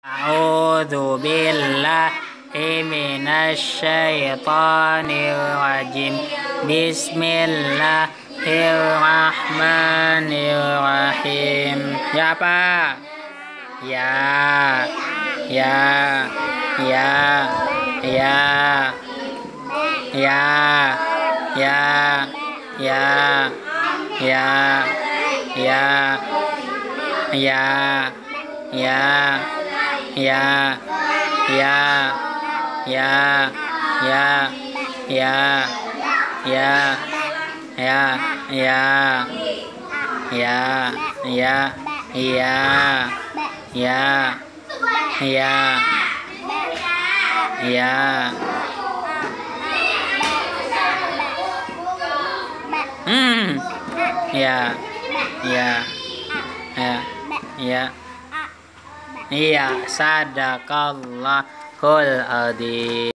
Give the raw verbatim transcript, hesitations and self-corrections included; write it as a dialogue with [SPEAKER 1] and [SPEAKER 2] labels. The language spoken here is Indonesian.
[SPEAKER 1] A'udzu billahi minasy syaithanir rajim. Bismillahirrahmanirrahim. Ya apa? Ya. Ya. Ya. Ya. Ya. Ya. Ya. Ya. Ya. Ya. Ya. Ya, ya, ya, ya, ya, ya, ya, ya, ya, ya, ya, ya, ya, ya. Hmm, ya, ya, ya, ya. Iya, sadaqallahul adzim.